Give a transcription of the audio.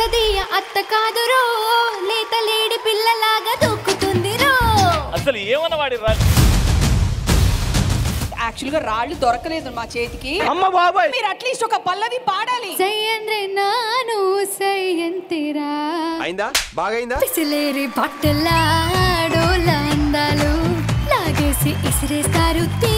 లేతదీయ అత్త కాదురో లేత లేడి పిల్లలాగా దూకుతుందిరో అసలు ఏమన్నా వాడి యాక్చువల్ గా రాళ్ళు దొరకలేదు మా చేతికి. అమ్మ బాబాయ్ మీరు అట్లీస్ట్ ఒక పల్లవి పాడాలి. సయ్యంద్రే నాను సయ్యంతిరా అయిందా బాగైందా పిసిలేరి బట్టలాడోల అందాలు లాగేసి ఇసిరేస్తారు